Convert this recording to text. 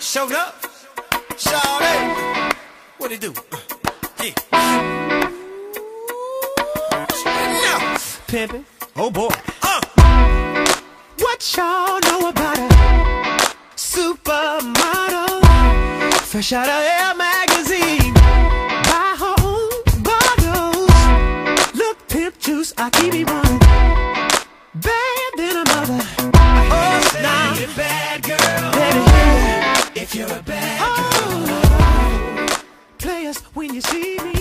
Showed up. Shawty. What it do? Yeah. Now. Pimpin'. Oh boy. What y'all know about a supermodel? Fresh out of Elle magazine. Buy her own bottles. Look, pimp juice, I keep it one. Bad than a mother. Oh, now you're a bad girl. Baby, If you're a bad oh, players, when you see me.